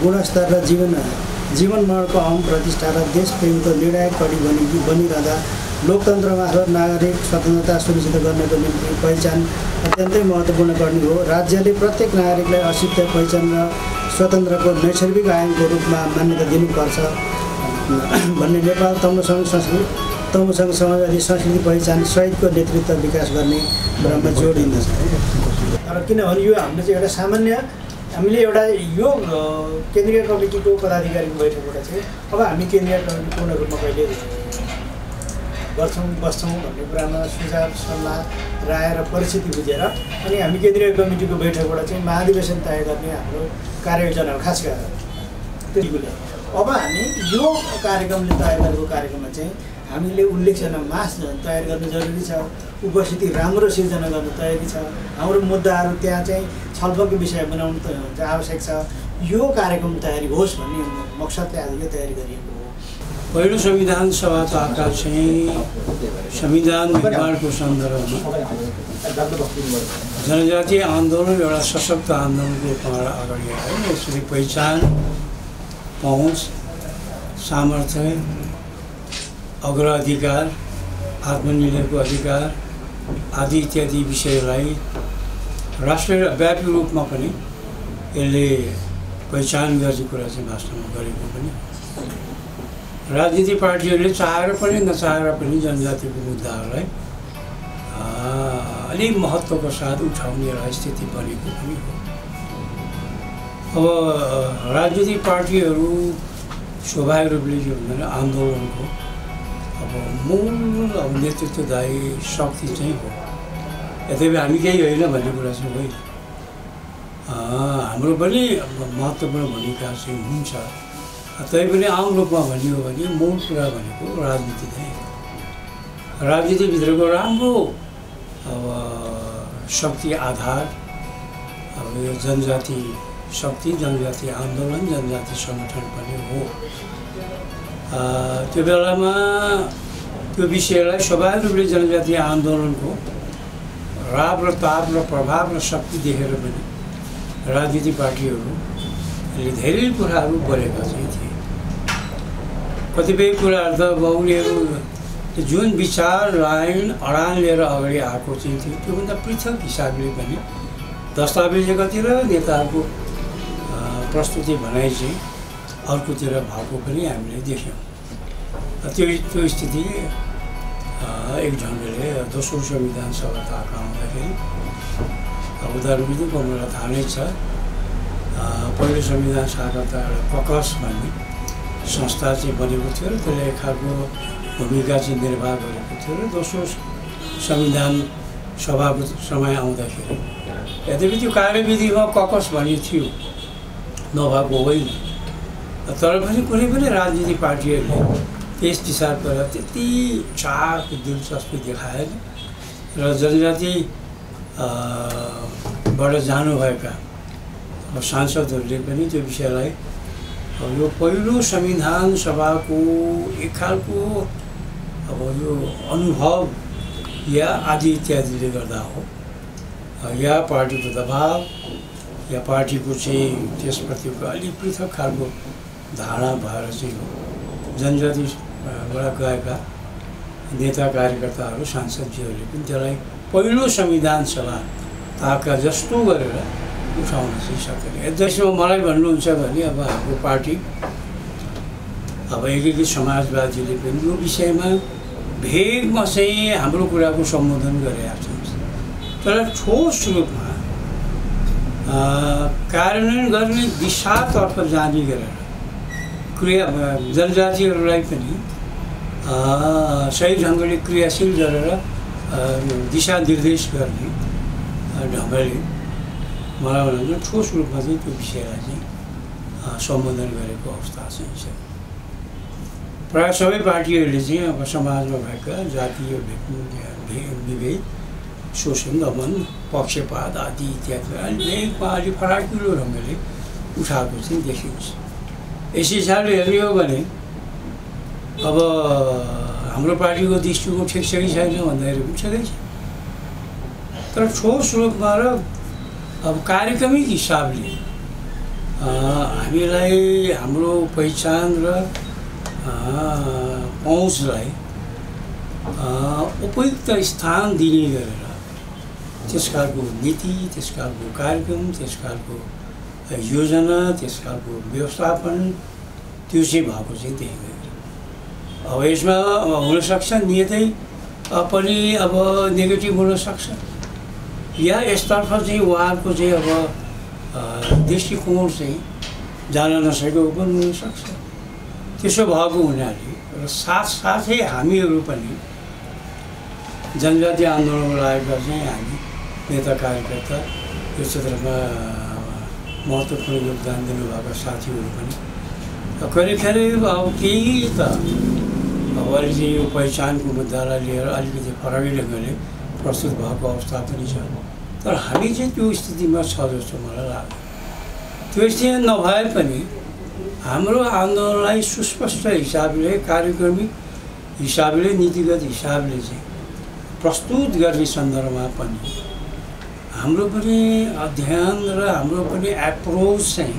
गुणस्तर र जीवन मरणको अहम प्रतिष्ठा र देशप्रेमको निर्णायक कडी बनिरहँदा लोकतन्त्रमा नागरिक स्वतन्त्रता सुनिश्चित गर्नको निम्ति पहिचान अत्यन्तै महत्त्वपूर्ण कडी हो। राज्यले प्रत्येक नागरिकलाई असिद्ध पहिचान र स्वतन्त्रको नैसर्गिक आयामको रूपमा मान्यता दिनुपर्छ भन्ने नेपाल तमुसँग समाजवादी संस्कृति पहिचान सहितको नेतृत्व विकास गर्ने कुरामा जोड दिँदछ। तर किनभने यो हाम्रो चाहिँ एउटा सामान्य हामीले एउटा यो केन्द्रीय कमिटीको पदाधिकारीको बैठकबाट चाहिँ अब हामी केन्द्रीय कमिटी पूर्ण रूपमा कहिले बस्छौँ भन्ने कुरामा सुझाव सल्लाह राय र परिस्थिति बुझेर अनि हामी केन्द्रीय कमिटीको बैठकबाट चाहिँ महाधिवेशन तय गर्ने हाम्रो कार्ययोजना हो। खास गरेर त्यसले अब हामी यो कार्यक्रमले तयार गरेको कार्यक्रममा चाहिँ हामीले उल्लेखजना मास तयार गर्नु जरुरी छ। उपस्थिति राम्रो सिर्जना गर्न तयारी छ। हाम्रो मुद्दाहरू त्यहाँ चाहिँ छलफलको विषय बनाउनु आवश्यक छ। यो कार्यक्रम तयारी होस् भन्ने मकसदले आज यो तयारी गरिएको हो। पहिलो संविधान सभाका चाहिँ संविधान निर्माणको सन्दर्भमा जनजातीय आन्दोलन एउटा सशक्त आन्दोलनको रूपमा अगाडि आयो। यसरी पहिचान, पहुँच, सामर्थ्य, अग्राधिकार, आत्मनिर्भरको अधिकार आदि इत्यादि विषयलाई राष्ट्रव्यापी रूपमा पनि यसले पहिचान गर्ने कुरा चाहिँ वास्तवमा गरेको पनि। राजनीतिक पार्टीहरूले चाहेर पनि नचाहेर पनि जनजातिको मुद्दाहरूलाई अलिक महत्त्वको साथ उठाउने एउटा स्थिति बनेको पनि हो। अब राजनीतिक पार्टीहरू स्वाभाविक रूपले के भन्दैन आन्दोलनको अब मूल नेतृत्वदायी शक्ति चाहिँ हो। यद्यपि हामी केही होइन भन्ने कुरा चाहिँ होइन। हाम्रो पनि महत्त्वपूर्ण भूमिका चाहिँ हुन्छ। तैपनि आम रूपमा भनियो भने मूल कुरा भनेको राजनीति नै हो। राजनीतिभित्रको राम्रो अब शक्ति आधार अब यो जनजाति शक्ति, जनजाति आन्दोलन, जनजाति सङ्गठन पनि हो। त्यो बेलामा त्यो विषयलाई स्वाभाविक रूपले जनजातीय आन्दोलनको राव र ताप र प्रभाव र शक्ति देखेर पनि राजनीतिक पार्टीहरूले धेरै कुराहरू गरेका चाहिँ थिए। कतिपय कुराहरू त उनीहरू जुन विचार लाइन अडान लिएर अगाडि आएको चाहिँ थियो त्योभन्दा पृथक हिसाबले पनि दस्तावेजकातिर नेताहरूको प्रस्तुति भनाइ चाहिँ अर्कोतिर भएको पनि हामीले देख्यौँ। त्यो स्थिति एक ढङ्गले दोस्रो संविधान सभा आउँदाखेरि उदाहरणको मलाई थाहा नै छ। पहिलो संविधान सभाका त एउटा ककस भन्ने संस्था चाहिँ बनेको थियो र त्यसले एक खालको भूमिका चाहिँ निर्वाह गरेको थियो र दोस्रो संविधान सभाको समय आउँदाखेरि यद्यपि त्यो कार्यविधिमा ककस भन्ने थियो, नभएको होइन। तर पनि कुनै पनि राजनीतिक पार्टीहरूले त्यस दिशातर्फ त्यति चाहको दिलचस्पी देखाएन र जनजातिबाट जानुभएका अब सांसदहरूले पनि त्यो विषयलाई अब यो पहिलो संविधान सभाको एक खालको अब यो अनुभव या आदि इत्यादिले गर्दा हो या पार्टीको दबाव या पार्टीको चाहिँ त्यसप्रतिको अलिक पृथक खालको धारणा भएर चाहिँ हो। जनजातिबाट गएका नेता कार्यकर्ताहरू सांसदजीहरूले पनि त्यसलाई पहिलो संविधान सभा ताका जस्तो गरेर उठाउन चाहिँ सकेन। यसमा मलाई भन्नुहुन्छ भने अब हाम्रो पार्टी अब एकीकृत समाजवादीले पनि यो विषयमा भेगमा चाहिँ हाम्रो कुराको सम्बोधन गरेका छन्। तर ठोस रूपमा कार्यान्वयन गर्ने दिशातर्फ जाने गरेर क्रिया जनजातिहरूलाई पनि सही ढङ्गले क्रियाशील गरेर दिशानिर्देश गर्ने ढङ्गले मलाई भन्नु ठोस रूपमा चाहिँ त्यो विषयलाई चाहिँ सम्बोधन गरेको अवस्था चाहिँ छ। प्रायः सबै पार्टीहरूले चाहिँ अब समाजमा भएका जातीय विभेद, शोषण, दमन, पक्षपात आदि इत्यादि अलिक फराकिलो ढङ्गले उठाएको चाहिँ देखिन्छ। यस हिसाबले हेर्ने हो भने अब हाम्रो पार्टीको दृष्टिकोण ठिक छ कि छैन भन्दाखेरि पनि ठिकै छ। तर ठोस रूपमा र अब कार्यक्रमिक हिसाबले हामीलाई हाम्रो पहिचान र पहुँचलाई उपयुक्त स्थान दिने गरेर त्यस खालको नीति, त्यस खालको कार्यक्रम, त्यस खालको योजना, त्यस खालको व्यवस्थापन त्यो चाहिँ भएको चाहिँ देखेको। अब यसमा हुनसक्छ नियतै पनि अब नेगेटिभ हुनसक्छ या यसतर्फ चाहिँ उहाँहरूको चाहिँ अब दृष्टिकोण चाहिँ जान नसकेको पनि हुनसक्छ। त्यसो भएको हुनाले र साथसाथै हामीहरू पनि जनजाति आन्दोलनमा लागेका चाहिँ हामी नेता कार्यकर्ता यो क्षेत्रमा महत्त्वपूर्ण योगदान दिनुभएका साथीहरू पनि करिब करिब अब केही त अब अहिले चाहिँ यो पहिचानको मुद्दालाई लिएर अलिकति फरकै ढङ्गले प्रस्तुत भएको अवस्था पनि छ। तर हामी चाहिँ त्यो स्थितिमा छ जस्तो मलाई लाग्यो। त्यो स्थिति नभए पनि हाम्रो आन्दोलनलाई सुस्पष्ट हिसाबले, कार्यक्रमिक हिसाबले, नीतिगत हिसाबले चाहिँ प्रस्तुत गर्ने सन्दर्भमा पनि हाम्रो पनि अध्ययन र हाम्रो पनि एप्रोच चाहिँ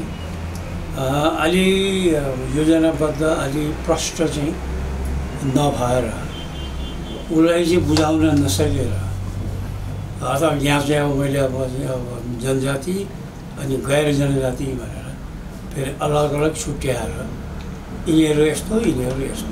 अलि योजनाबद्ध, अलि प्रष्ट चाहिँ नभएर उसलाई चाहिँ बुझाउन नसकेर अथवा यहाँ चाहिँ अब मैले अब जनजाति अनि गैर जनजाति भनेर फेरि अलग अलग छुट्याएर यिनीहरू यस्तो, यिनीहरू यस्तो।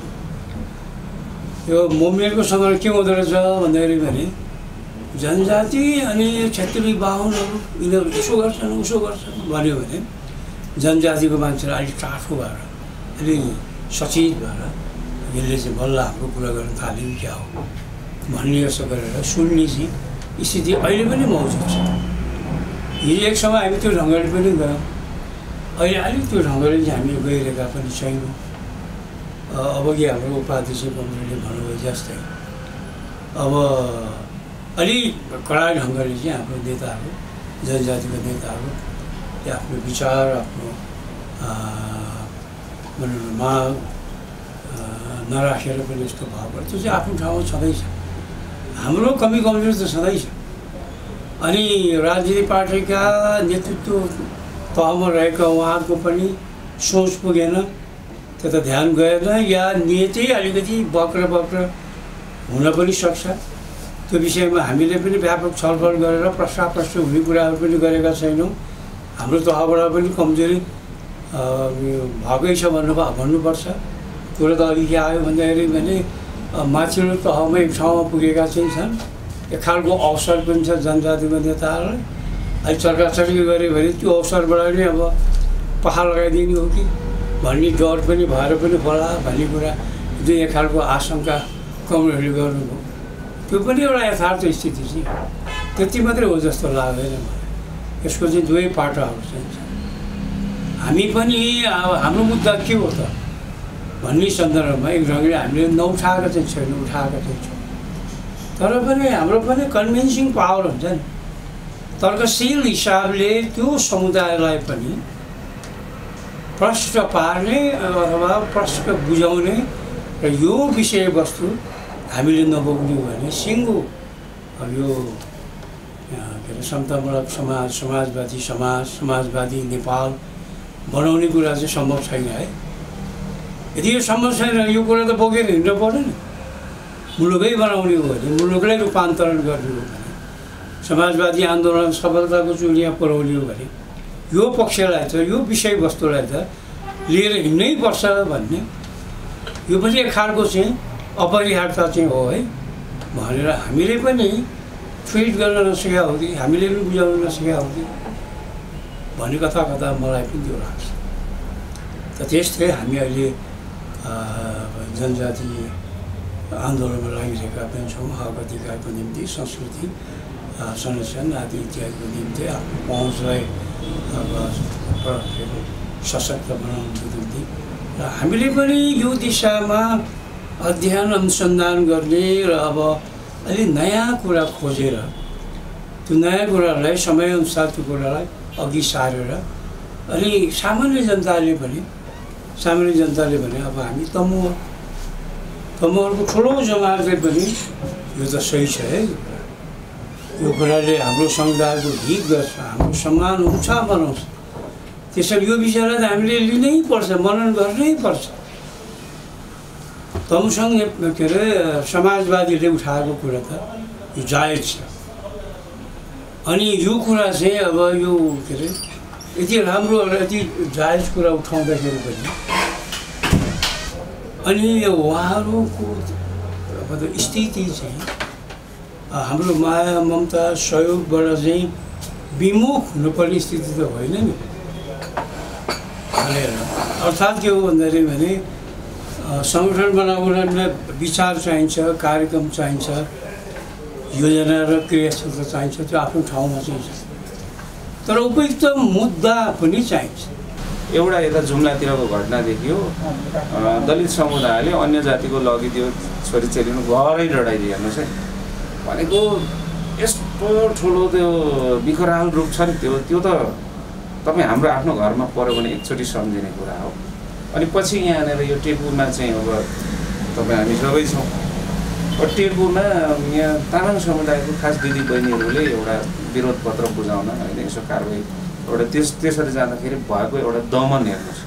यो मुभमेन्टको समय के हुँदो रहेछ भन्दाखेरि भने जनजाति अनि क्षेत्रीय बाहुनहरू यिनीहरू यसो गर्छन्, उसो गर्छन् भन्यो भने जनजातिको मान्छेलाई अलिक टाठो भएर, अलिक सचेत भएर यसले चाहिँ बल्ल हाम्रो कुरा गर्न थाल्यो क्या हो भन्ने जस्तो गरेर सुन्ने चाहिँ स्थिति अहिले पनि मौजुद छ। हिजो एक समय हामी त्यो ढङ्गले पनि गयौँ, अहिले अलिक त्यो ढङ्गले चाहिँ हामी गइरहेका पनि छैनौँ। अब कि हाम्रो उपाध्यक्ष कमरेडले भन्नुभयो जस्तै अब अलिक कडा ढङ्गले चाहिँ हाम्रो नेताहरू, जनजातिको नेताहरू आफ्नो विचार, आफ्नो माग नराखेर पनि यस्तो भएको त्यो चाहिँ आफ्नो ठाउँमा छँदैछ। हाम्रो कमी कमजोरी त छँदैछ। अनि राजनीतिक पार्टीका नेतृत्व तहमा रहेका उहाँहरूको पनि सोच पुगेन, त्यता ध्यान गएन या नियतै अलिकति बक्र हुन पनि सक्छ। त्यो विषयमा हामीले पनि व्यापक छलफल गरेर प्रश्न हुने कुराहरू पनि गरेका छैनौँ। हाम्रो तहबाट पनि कमजोरी भएकै छ भन्नुपर्छ। कुरो त अघि के आयो भन्दाखेरि भने माथिल्लो तहमा एक ठाउँमा पुगेका चाहिँ छन्, एक खालको अवसर पनि छ जनजातिको नेताहरूलाई। अहिले चर्काचर्की गऱ्यो भने त्यो अवसरबाट नै अब पखा लगाइदिने हो कि भन्ने डर पनि भएर पनि होला भन्ने कुरा जुन एक खालको आशंका कमरेडले गर्नुभयो। त्यो पनि एउटा यथार्थ स्थिति चाहिँ त्यति मात्रै हो जस्तो लाग्दैन मलाई। यसको चाहिँ दुवै पाटाहरू चाहिँ छ। हामी पनि अब हाम्रो मुद्दा के हो त भन्ने सन्दर्भमा एक ढङ्गले हामीले नउठाएका चाहिँ छैनौँ, उठाएका चाहिँ छौँ। तर पनि हाम्रो पनि कन्भिन्सिङ पावर हुन्छ नि, तर्कशील हिसाबले त्यो समुदायलाई पनि प्रश्न पार्ने अथवा प्रश्न बुझाउने र यो विषयवस्तु हामीले नबोक्ने हो भने सिङ्गो यो के अरे समतामूलक समाज, समाजवादी समाज, समाजवादी नेपाल बनाउने कुरा चाहिँ सम्भव छैन है। यदि यो सम्भव छैन यो कुरा त बोकेर हिँड्नु पर्यो नि। मुलुकै बनाउने हो भने, मुलुकलाई रूपान्तरण गर्ने हो भने, समाजवादी आन्दोलन सफलताको चुलिया पुर्याउने हो भने यो पक्षलाई त, यो विषयवस्तुलाई त लिएर हिँड्नै पर्छ भन्ने यो पनि एक खालको चाहिँ अपरिहार्यता चाहिँ हो है भनेर हामीले पनि ट्विट गर्न नसकेका हो कि हामीले पनि बुझाउन नसकेका हो कि भन्ने कथा मलाई पनि त्यो लाग्छ। त त्यस्तै हामी अहिले जनजाति आन्दोलनमा लागिरहेका पनि छौँ। हक अधिकारको निम्ति, संस्कृति संरक्षण आदि इत्यादिको निम्ति आफ्नो पहुँचलाई सशक्त बनाउनुको निम्ति र हामीले पनि यो दिशामा अध्ययन अनुसन्धान गर्ने र अब अलि नयाँ कुरा खोजेर त्यो नयाँ कुरालाई समयअनुसार त्यो कुरालाई अघि सारेर अनि सामान्य जनताले भने अब हामी तमुहरूको ठुलो जमातले पनि यो त सही छ है, यो कुराले हाम्रो समुदायको हित गर्छ, हाम्रो सम्मान उँचा बनाउँछ त्यसैले यो विषयलाई त हामीले लिनै पर्छ, मनन गर्नै पर्छ। तमुसँग के अरे समाजवादीले उठाएको कुरा त यो जायज छ। अनि यो कुरा चाहिँ अब यो के अरे यति राम्रो यति जायज कुरा उठाउँदाखेरि पनि अनि उहाँहरूको अब त स्थिति चाहिँ हाम्रो माया ममता सहयोगबाट चाहिँ विमुख हुनुपर्ने स्थिति त होइन नि भनेर। अर्थात् के हो भन्दाखेरि भने सङ्गठन बनाउनलाई विचार चाहिन्छ, कार्यक्रम चाहिन्छ, योजना र क्रियाशीलता चाहिन्छ, त्यो आफ्नो ठाउँमा चाहिन्छ, तर उपयुक्त मुद्दा पनि चाहिन्छ। एउटा यता जुम्लातिरको घटना देखियो, दलित समुदायले अन्य जातिको लगिदियो छोरीचेलीमा घरै डढाइदियो। हेर्नुहोस् है, भनेको यस्तो ठुलो त्यो विकराल रूप छ नि, त्यो त तपाईँ हाम्रो आफ्नो घरमा पऱ्यो भने एकचोटि सम्झिने कुरा हो। अनि पछि यहाँनिर यो टेपुमा चाहिँ अब तपाईँ हामी सबै छौँ, टेपुमा यहाँ तामाङ समुदायको खास दिदी बहिनीहरूले एउटा विरोध पत्र बुझाउन होइन यसो कारवाही एउटा त्यसरी जाँदाखेरि भएको एउटा दमन हेर्नुहोस्।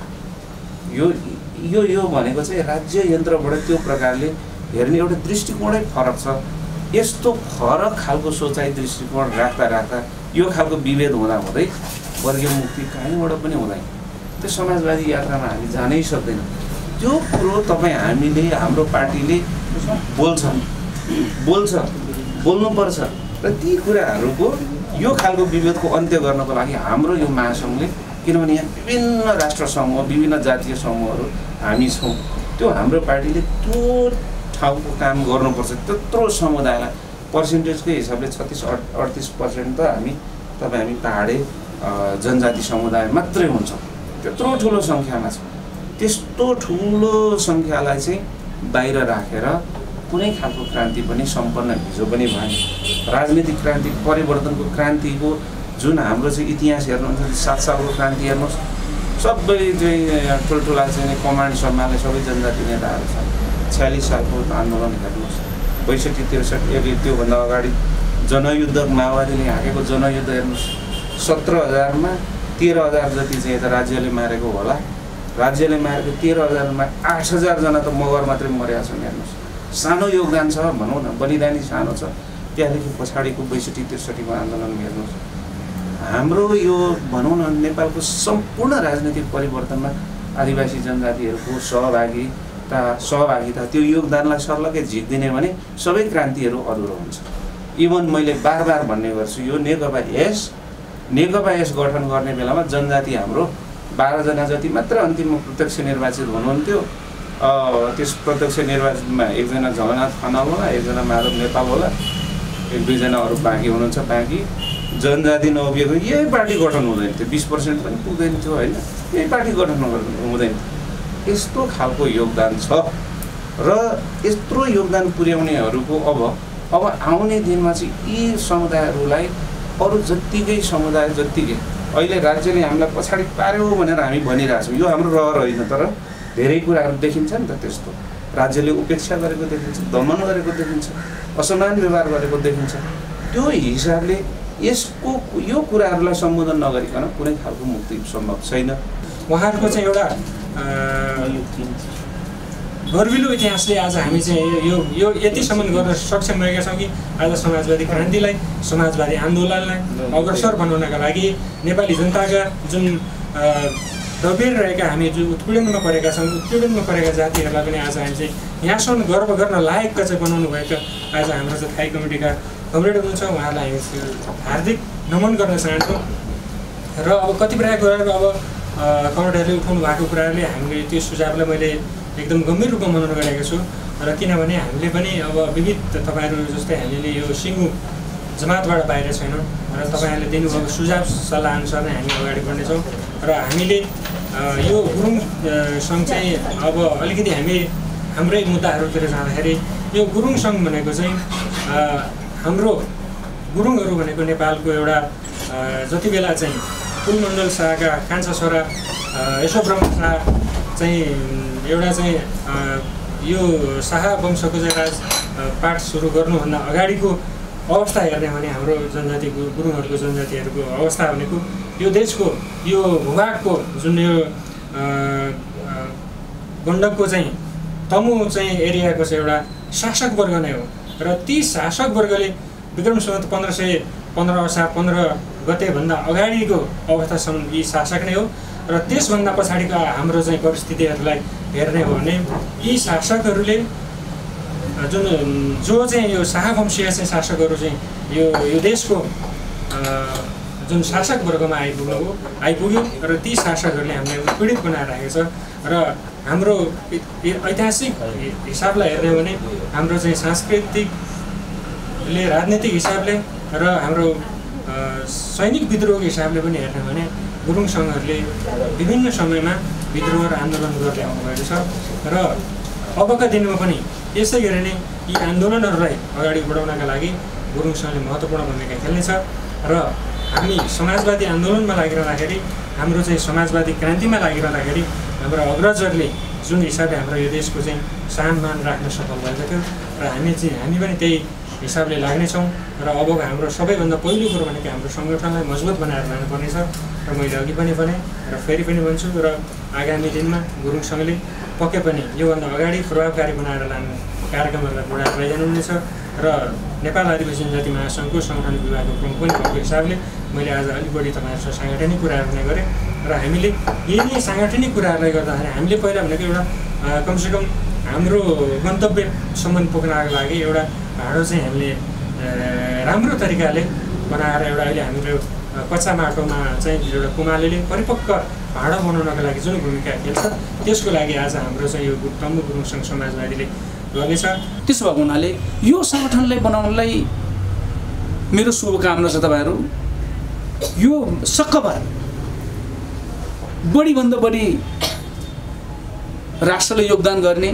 यो भनेको चाहिँ राज्य यन्त्रबाट त्यो प्रकारले हेर्ने एउटा दृष्टिकोणै फरक छ। यस्तो फरक खालको सोचाइ दृष्टिकोण राख्दा यो खालको विभेद हुँदै वर्गीय मुक्ति कहीँबाट पनि हुँदैन। त्यो समाजवादी यात्रामा हामी जानै सक्दैन। त्यो कुरो तपाईँ हामीले हाम्रो पार्टीले बोल्नुपर्छ र ती कुराहरूको यो खालको विभेदको अन्त्य गर्नको लागि हाम्रो यो महासङ्घले, किनभने यहाँ विभिन्न राष्ट्र समूह विभिन्न जातीय समूहहरू हामी छौँ, त्यो हाम्रो पार्टीले त्यो ठाउँको काम गर्नुपर्छ। त्यत्रो समुदायलाई पर्सेन्टेजकै हिसाबले 36-38% त हामी पहाडे जनजाति समुदाय मात्रै हुन्छौँ, त्यत्रो ठुलो सङ्ख्यामा छ। त्यस्तो ठुलो सङ्ख्यालाई चाहिँ बाहिर राखेर कुनै खालको क्रान्ति पनि सम्पन्न हिजो पनि भएन। राजनीतिक क्रान्ति परिवर्तनको क्रान्तिको जुन हाम्रो चाहिँ इतिहास हेर्नुहुन्छ, 7 सालको क्रान्ति हेर्नुहोस्, सबै चाहिँ ठुल्ठुला चाहिँ कमान्ड सम्हाल्ने सबै जनजाति नेताहरू छन्। 46 सालको आन्दोलन हेर्नुहोस्, 62-63 त्योभन्दा अगाडि जनयुद्ध माओवादीले हाँकेको जनयुद्ध हेर्नुहोस्, 17,000मा 13,000 जति चाहिँ यता राज्यले मारेको होला। राज्यले मारेको 13,000मा 8,000 जना त मगर मात्रै मरेका छन्। हेर्नुहोस्, सानो योगदान छ भनौँ न, बलिदानी सानो छ। त्यहाँदेखि पछाडिको 62-63को आन्दोलन हेर्नुहोस्, हाम्रो यो भनौँ न नेपालको सम्पूर्ण राजनीतिक परिवर्तनमा आदिवासी जनजातिहरूको सहभागिता त्यो योगदानलाई सर्लकै झिक्दिने भने सबै क्रान्तिहरू अधुरो हुन्छ। इभन मैले बार भन्ने गर्छु, यो नेकपा एस गठन गर्ने बेलामा जनजाति हाम्रो 12 जना जति मात्र अन्तिममा प्रत्यक्ष निर्वाचित हुनुहुन्थ्यो। त्यस प्रत्यक्ष निर्वाचनमा एकजना झलनाथ खनाल होला, एकजना माधव नेपाल होला, 1-2 जना अरू बाँकी हुनुहुन्छ। बाँकी जनजाति नउभिएको यही पार्टी गठन हुँदैन थियो, 20% पनि पुग्दैन थियो होइन, यही पार्टी गठन हुँदैन। यस्तो खालको योगदान छ र यत्रो योगदान पुर्याउनेहरूको अब आउने दिनमा चाहिँ यी समुदायहरूलाई अरू जत्तिकै समुदाय जत्तिकै अहिले राज्यले हामीलाई पछाडि पार्यो भनेर हामी भनिरहेछौँ, यो हाम्रो रहर होइन। तर धेरै कुराहरू देखिन्छ नि त, त्यस्तो राज्यले उपेक्षा गरेको देखिन्छ, दमन गरेको देखिन्छ, असमान व्यवहार गरेको देखिन्छ। त्यो हिसाबले यो कुराहरूलाई सम्बोधन नगरिकन कुनै खालको मुक्ति सम्भव छैन। उहाँहरूको चाहिँ एउटा गर्विलो इतिहासले आज हामी चाहिँ यो यतिसम्म गर्न सक्षम भएका छौँ कि आज समाजवादी क्रान्तिलाई, समाजवादी आन्दोलनलाई अग्रसर बनाउनका लागि नेपाली जनताका जुन दबिरहेका हामी जुन उत्पीडनमा परेका छौँ, उत्पीडनमा परेका जातिहरूलाई पनि आज हामी चाहिँ यहाँसम्म गर्व गर्न लायकका चाहिँ बनाउनु भएका आज हाम्रो चाहिँ थाई कमिटीका कमरेड हुनुहुन्छ, उहाँहरूलाई हामी हार्दिक नमन गर्न चाहन्छौँ। र अब कतिपय कुराहरू अब कमरेडहरूले उठाउनु भएको कुराहरूले हामीले त्यो सुझावलाई मैले एकदम गम्भीर रूपमा मनन गरेको छु। र किनभने हामीले पनि अब विविध तपाईँहरू जस्तै हामीले यो सिङ्गु जमातबाट बाहिर छैनौँ र तपाईँहरूले दिनुभएको सुझाव सल्लाह अनुसार नै हामी अगाडि बढ्नेछौँ। र हामीले यो गुरुङ सङ्घ चाहिँ अब अलिकति हाम्रै मुद्दाहरूतिर जाँदाखेरि यो गुरुङ सङ्घ भनेको चाहिँ हाम्रो गुरुङहरू भनेको नेपालको एउटा जति बेला चाहिँ कुलमण्डल शाहका कान्छा छोरा यशोब्रह्म शाह चाहिँ एउटा चाहिँ यो शाह वंशको चाहिँ पाठ सुरु गर्नुभन्दा अगाडिको अवस्था हेर्ने भने हाम्रो जनजातिको गुरुङहरूको जनजातिहरूको अवस्था भनेको यो देशको यो भूभागको जुन यो गण्डकको चाहिँ तमु चाहिँ एरियाको चाहिँ एउटा शासक वर्ग नै हो र ती शासक वर्गले विक्रम सम्वत 1515 असार 15 गतेभन्दा अगाडिको अवस्थासम्म यी शासक नै हो र त्यसभन्दा पछाडिको हाम्रो चाहिँ परिस्थितिहरूलाई हेर्ने हो भने यी शासकहरूले जो चाहिँ यो शाहवंशीय चाहिँ शासकहरू चाहिँ यो देशको जुन शासक वर्गमा आइपुग्यो र ती शासकहरूले हामीलाई उत्पीडित बनाएर राखेको छ र हाम्रो ऐतिहासिक हिसाबलाई हेर्ने हो भने हाम्रो चाहिँ सांस्कृतिकले राजनीतिक हिसाबले र हाम्रो सैनिक विद्रोहको हिसाबले पनि हेर्ने हो भने गुरुङ सङ्घहरूले विभिन्न समयमा विद्रोह र आन्दोलन गर्दै आउनुभएको छ र अबका दिनमा पनि यसै गरी नै यी आन्दोलनहरूलाई अगाडि बढाउनका लागि गुरुङ सङ्घले महत्त्वपूर्ण भूमिका खेल्नेछ र हामी समाजवादी आन्दोलनमा लागिरहँदाखेरि हाम्रो चाहिँ समाजवादी क्रान्तिमा लागिरहँदाखेरि हाम्रो अग्रजहरूले जुन हिसाबले हाम्रो यो देशको चाहिँ सम्मान राख्न सफल भएको थियो र हामी पनि त्यही हिसाबले लाग्नेछौँ र अब हाम्रो सबैभन्दा पहिलो कुरो भनेको हाम्रो सङ्गठनलाई मजबुत बनाएर लानुपर्नेछ र मैले अघि पनि भने र फेरि पनि भन्छु र आगामी दिनमा गुरुङ सङ्घले पक्कै पनि योभन्दा अगाडि प्रभावकारी बनाएर लाने कार्यक्रमहरूलाई बढाएर लैजानुहुनेछ र नेपाल आदिवासी जनजाति महासङ्घको सङ्गठन विभागको प्रमुख पनि भएको हिसाबले मैले आज अलिक बढी तपाईँहरूसँग साङ्गठनिक कुराहरू नै गरेँ र हामीले यही साङ्गठनिक कुराहरूलाई गर्दाखेरि हामीले पहिला भनेको एउटा कमसेकम हाम्रो गन्तव्यसम्म पुग्नको लागि एउटा भाँडो चाहिँ हामीले राम्रो तरिकाले बनाएर एउटा अहिले हाम्रो कच्चा माटोमा चाहिँ एउटा कुमालेले परिपक्व भाँडो बनाउनको लागि जुन भूमिका खेल्छ त्यसको लागि आज हाम्रो चाहिँ यो तमु गुरुङ सङ्घ समाजवादीले गर्नेछ। त्यसो भएको हुनाले यो सङ्गठनलाई बनाउनलाई मेरो शुभकामना छ। तपाईँहरू यो सक्कभर बढीभन्दा बढी राष्ट्रले योगदान गर्ने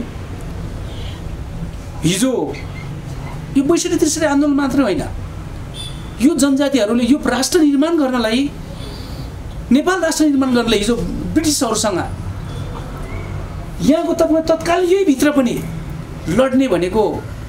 हिजो यो ६२-६३ आन्दोलन मात्रै होइन, यो जनजातिहरूले यो राष्ट्र निर्माण गर्नलाई नेपाल राष्ट्र निर्माण गर्नलाई हिजो ब्रिटिसहरूसँग यहाँको तपाईँ तत्काल यही भित्र पनि लड्ने भनेको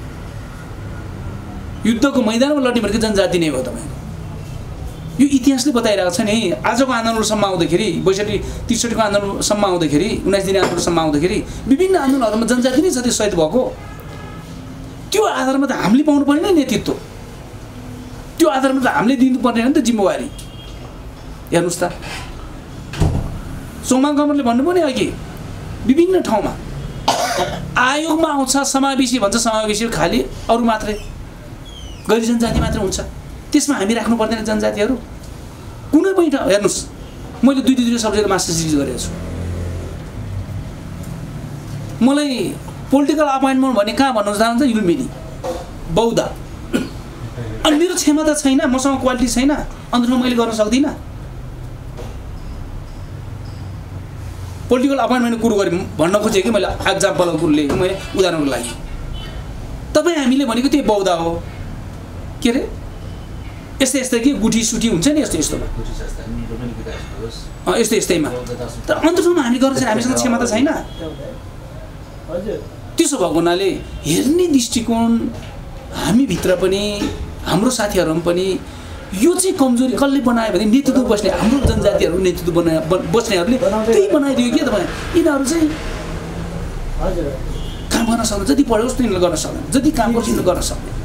युद्धको मैदानमा लड्ने भनेको जनजाति नै हो। तपाईँको यो इतिहासले बताइरहेको छ नि। आजको आन्दोलनसम्म आउँदाखेरि ६२-६३को आन्दोलनसम्म आउँदाखेरि 19 दिने आन्दोलनसम्म आउँदाखेरि विभिन्न आन्दोलनहरूमा जनजाति नै जति शहीद भएको त्यो आधारमा त हामीले पाउनु पर्ने नेतृत्व, त्यो आधारमा त हामीले दिनुपर्ने हो नि त जिम्मेवारी। हेर्नुहोस् त सोमा गमनले भन्नुभयो नि अघि विभिन्न ठाउँमा आयोगमा आउँछ समावेशी भन्छ, समावेशी खालि अरू मात्रै गैर जनजाति मात्रै हुन्छ, त्यसमा हामी राख्नु पर्दैन जनजातिहरू कुनै पनि ठाउँ। हेर्नुहोस् मैले दुई सब्जेक्ट मास्टर्स डिग्री गरेको छु। मलाई पोलिटिकल अपोइन्टमेन्ट भने कहाँ भन्नु चाहन्छ युलमिनी बौद्ध, अनि मेरो क्षमता छैन, मसँग क्वालिटी छैन, अन्त मैले गर्न सक्दिनँ। पोलिटिकल अपोइन्टमेन्टको कुरो गरेँ भन्न खोजेँ कि मैले एक्जाम्पलको कुरो लिएँ मैले उदाहरणको लागि। तपाईँ हामीले भनेको त्यही बौद्ध हो के अरे यस्तै यस्तै कि गुठी सुठी हुन्छ नि यस्तो यस्तोमा यस्तैमा, तर अन्तमा हामी गर्न चाहिँ हामीसँग क्षमता छैन। त्यसो भएको हुनाले हेर्ने दृष्टिकोण हामीभित्र पनि हाम्रो साथीहरूमा पनि यो चाहिँ कमजोरी कसले बनायो भने नेतृत्व बस्ने हाम्रो जनजातिहरू नेतृत्व बस्नेहरूले त्यही बनाइदियो कि तपाईँ यिनीहरू चाहिँ काम गर्न सक्दैन, जति पढ्योस् तिनीहरूले गर्न सक्दैन, जति काम गर्छ तिनीहरूले गर्न सक्दैन।